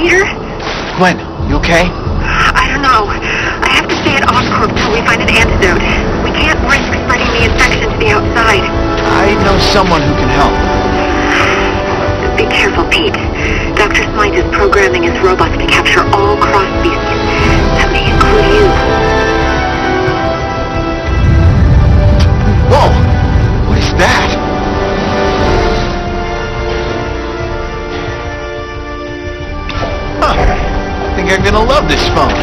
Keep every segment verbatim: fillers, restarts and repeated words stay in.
Peter? Gwen, you okay? I don't know. I have to stay at Oscorp till we find an antidote. We can't risk spreading the infection to the outside. I know someone who can help. Be careful, Pete. Doctor Smythe is programming his robots to capture all cross species. That may include you. Whoa! What is that? Huh. I think I'm gonna love this phone.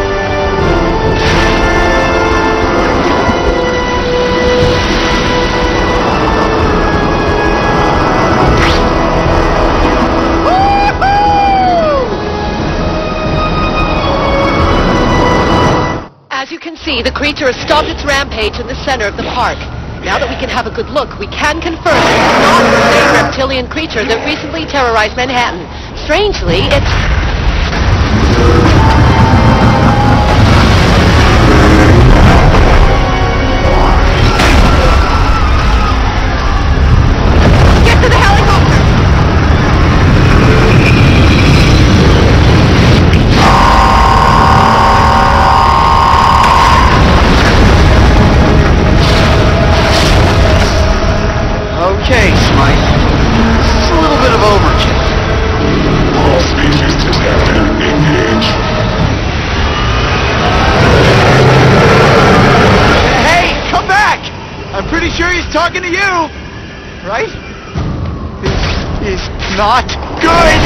As you can see, the creature has stopped its rampage in the center of the park. Now that we can have a good look, we can confirm that it's not the same reptilian creature that recently terrorized Manhattan. Strangely, it's... Get to the helicopter! Okay, Smythe. This is a little bit of overkill. All species detected. Engage. Hey, come back! I'm pretty sure he's talking to you, right? This is not good!